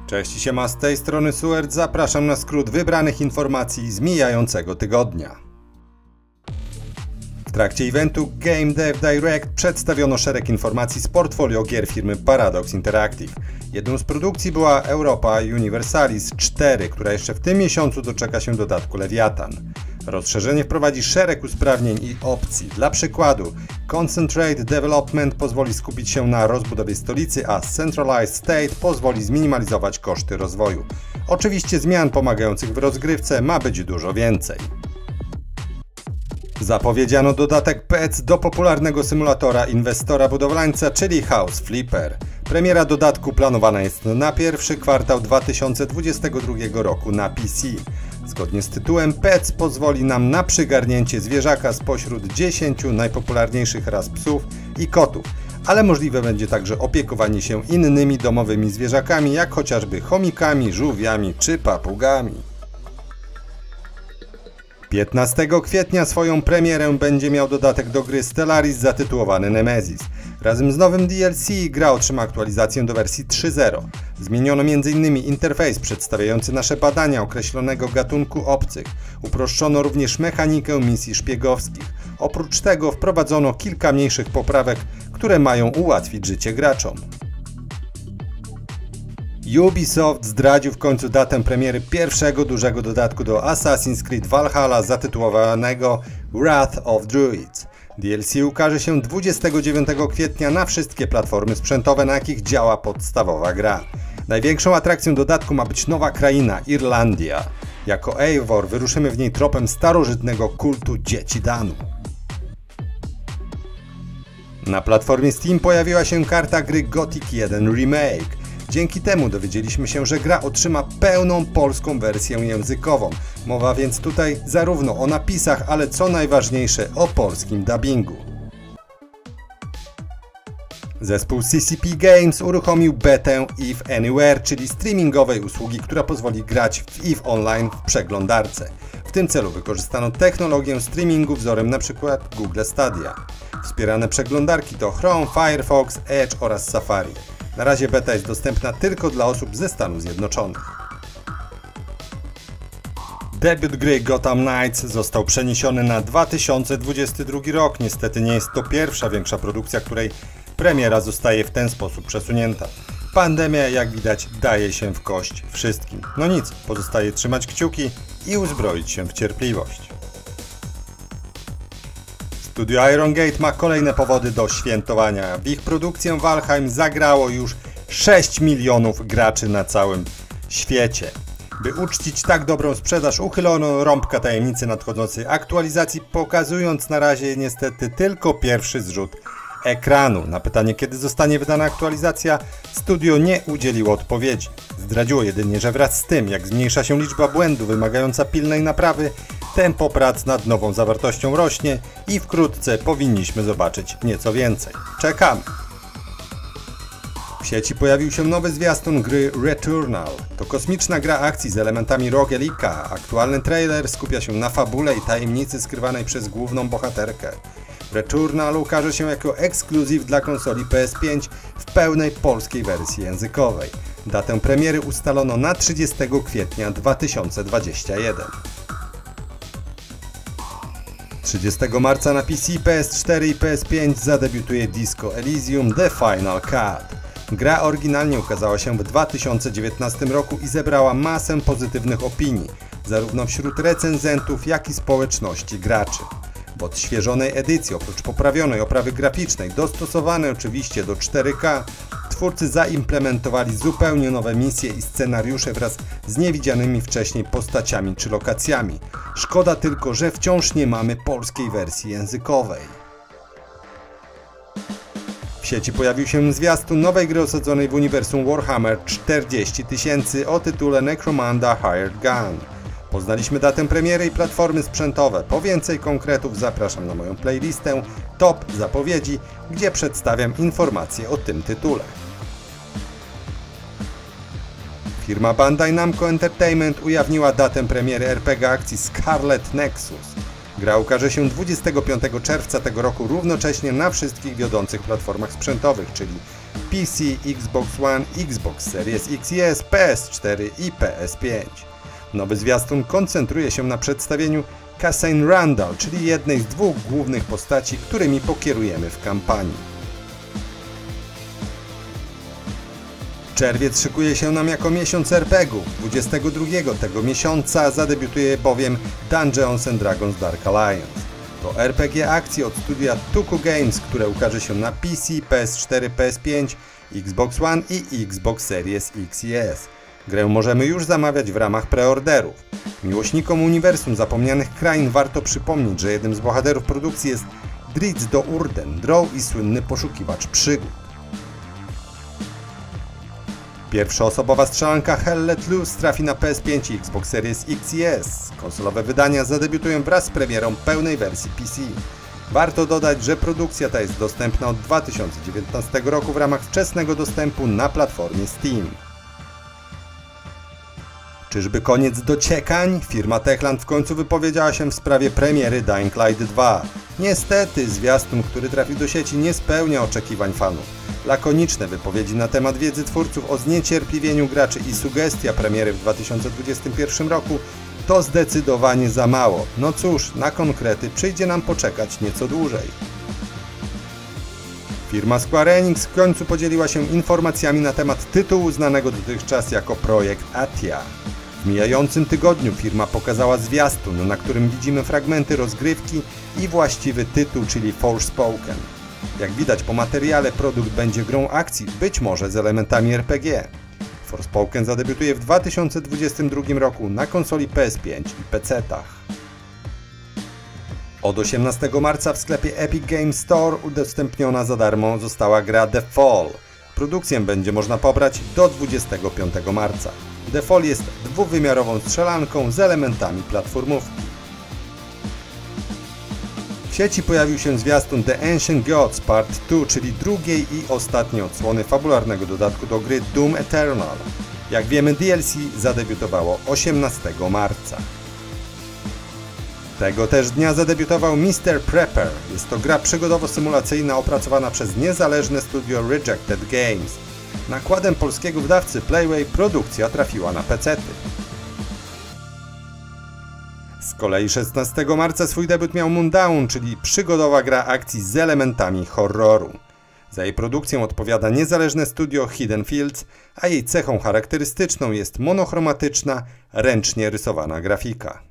Cześć, siema, z tej strony Suert, zapraszam na skrót wybranych informacji z mijającego tygodnia. W trakcie eventu Game Dev Direct przedstawiono szereg informacji z portfolio gier firmy Paradox Interactive. Jedną z produkcji była Europa Universalis 4, która jeszcze w tym miesiącu doczeka się dodatku Leviathan. Rozszerzenie wprowadzi szereg usprawnień i opcji. Dla przykładu, Concentrate Development pozwoli skupić się na rozbudowie stolicy, a Centralized State pozwoli zminimalizować koszty rozwoju. Oczywiście zmian pomagających w rozgrywce ma być dużo więcej. Zapowiedziano dodatek PEC do popularnego symulatora inwestora budowlańca, czyli House Flipper. Premiera dodatku planowana jest na pierwszy kwartał 2022 roku na PC. Zgodnie z tytułem, PEC pozwoli nam na przygarnięcie zwierzaka spośród 10 najpopularniejszych ras psów i kotów, ale możliwe będzie także opiekowanie się innymi domowymi zwierzakami, jak chociażby chomikami, żółwiami czy papugami. 15 kwietnia swoją premierę będzie miał dodatek do gry Stellaris zatytułowany Nemesis. Razem z nowym DLC gra otrzyma aktualizację do wersji 3.0. Zmieniono m.in. interfejs przedstawiający nasze badania określonego gatunku obcych. Uproszczono również mechanikę misji szpiegowskich. Oprócz tego wprowadzono kilka mniejszych poprawek, które mają ułatwić życie graczom. Ubisoft zdradził w końcu datę premiery pierwszego dużego dodatku do Assassin's Creed Valhalla zatytułowanego Wrath of Druids. DLC ukaże się 29 kwietnia na wszystkie platformy sprzętowe, na jakich działa podstawowa gra. Największą atrakcją dodatku ma być nowa kraina, Irlandia. Jako Eivor wyruszymy w niej tropem starożytnego kultu dzieci Danu. Na platformie Steam pojawiła się karta gry Gothic 1 Remake. Dzięki temu dowiedzieliśmy się, że gra otrzyma pełną polską wersję językową. Mowa więc tutaj zarówno o napisach, ale co najważniejsze o polskim dubbingu. Zespół CCP Games uruchomił betę EVE Anywhere, czyli streamingowej usługi, która pozwoli grać w EVE Online w przeglądarce. W tym celu wykorzystano technologię streamingu wzorem np. Google Stadia. Wspierane przeglądarki to Chrome, Firefox, Edge oraz Safari. Na razie beta jest dostępna tylko dla osób ze Stanów Zjednoczonych. Debiut gry Gotham Knights został przeniesiony na 2022 rok. Niestety nie jest to pierwsza większa produkcja, której premiera zostaje w ten sposób przesunięta. Pandemia, jak widać, daje się w kość wszystkim. No nic, pozostaje trzymać kciuki i uzbroić się w cierpliwość. Studio Iron Gate ma kolejne powody do świętowania. W ich produkcję Valheim zagrało już 6 milionów graczy na całym świecie. By uczcić tak dobrą sprzedaż, uchylono rąbka tajemnicy nadchodzącej aktualizacji, pokazując na razie niestety tylko pierwszy zrzut ekranu. Na pytanie, kiedy zostanie wydana aktualizacja, studio nie udzieliło odpowiedzi. Zdradziło jedynie, że wraz z tym, jak zmniejsza się liczba błędów wymagająca pilnej naprawy, tempo prac nad nową zawartością rośnie i wkrótce powinniśmy zobaczyć nieco więcej. Czekamy! W sieci pojawił się nowy zwiastun gry Returnal. To kosmiczna gra akcji z elementami roguelike'a. Aktualny trailer skupia się na fabule i tajemnicy skrywanej przez główną bohaterkę. Returnal ukaże się jako ekskluzyw dla konsoli PS5 w pełnej polskiej wersji językowej. Datę premiery ustalono na 30 kwietnia 2021. 30 marca na PC, PS4 i PS5 zadebiutuje Disco Elysium The Final Cut. Gra oryginalnie ukazała się w 2019 roku i zebrała masę pozytywnych opinii, zarówno wśród recenzentów, jak i społeczności graczy. W odświeżonej edycji, oprócz poprawionej oprawy graficznej, dostosowanej oczywiście do 4K, twórcy zaimplementowali zupełnie nowe misje i scenariusze wraz z niewidzianymi wcześniej postaciami czy lokacjami. Szkoda tylko, że wciąż nie mamy polskiej wersji językowej. W sieci pojawił się zwiastun nowej gry osadzonej w uniwersum Warhammer 40 000 o tytule Necromunda Hired Gun. Poznaliśmy datę premiery i platformy sprzętowe. Po więcej konkretów zapraszam na moją playlistę Top Zapowiedzi, gdzie przedstawiam informacje o tym tytule. Firma Bandai Namco Entertainment ujawniła datę premiery RPG akcji Scarlet Nexus. Gra ukaże się 25 czerwca tego roku równocześnie na wszystkich wiodących platformach sprzętowych, czyli PC, Xbox One, Xbox Series X i S, PS4 i PS5. Nowy zwiastun koncentruje się na przedstawieniu Cassane Randall, czyli jednej z dwóch głównych postaci, którymi pokierujemy w kampanii. Czerwiec szykuje się nam jako miesiąc RPG-ów. 22 tego miesiąca zadebiutuje bowiem Dungeons & Dragons Dark Alliance. To RPG akcji od studia Tuku Games, które ukaże się na PC, PS4, PS5, Xbox One i Xbox Series X i S. Grę możemy już zamawiać w ramach preorderów. Miłośnikom uniwersum Zapomnianych Krain warto przypomnieć, że jednym z bohaterów produkcji jest Drizzt Do'Urden, drow i słynny poszukiwacz przygód. Pierwszoosobowa strzelanka Hell Let Loose trafi na PS5 i Xbox Series X i S. Konsolowe wydania zadebiutują wraz z premierą pełnej wersji PC. Warto dodać, że produkcja ta jest dostępna od 2019 roku w ramach wczesnego dostępu na platformie Steam. Czyżby koniec dociekań? Firma Techland w końcu wypowiedziała się w sprawie premiery Dying Light 2. Niestety, zwiastun, który trafił do sieci, nie spełnia oczekiwań fanów. Lakoniczne wypowiedzi na temat wiedzy twórców o zniecierpliwieniu graczy i sugestia premiery w 2021 roku to zdecydowanie za mało. No cóż, na konkrety przyjdzie nam poczekać nieco dłużej. Firma Square Enix w końcu podzieliła się informacjami na temat tytułu znanego dotychczas jako projekt Atia. W mijającym tygodniu firma pokazała zwiastun, na którym widzimy fragmenty rozgrywki i właściwy tytuł, czyli Forspoken. Jak widać po materiale, produkt będzie grą akcji, być może z elementami RPG. Forspoken zadebiutuje w 2022 roku na konsoli PS5 i PC-tach. Od 18 marca w sklepie Epic Games Store udostępniona za darmo została gra The Fall. Produkcję będzie można pobrać do 25 marca. The Fall jest dwuwymiarową strzelanką z elementami platformówki. W sieci pojawił się zwiastun The Ancient Gods Part 2, czyli drugiej i ostatniej odsłony fabularnego dodatku do gry Doom Eternal. Jak wiemy, DLC zadebiutowało 18 marca. Tego też dnia zadebiutował Mr. Prepper. Jest to gra przygodowo-symulacyjna opracowana przez niezależne studio Rejected Games. Nakładem polskiego wydawcy Playway produkcja trafiła na PC-ty. Z kolei 16 marca swój debiut miał Moondown, czyli przygodowa gra akcji z elementami horroru. Za jej produkcję odpowiada niezależne studio Hidden Fields, a jej cechą charakterystyczną jest monochromatyczna, ręcznie rysowana grafika.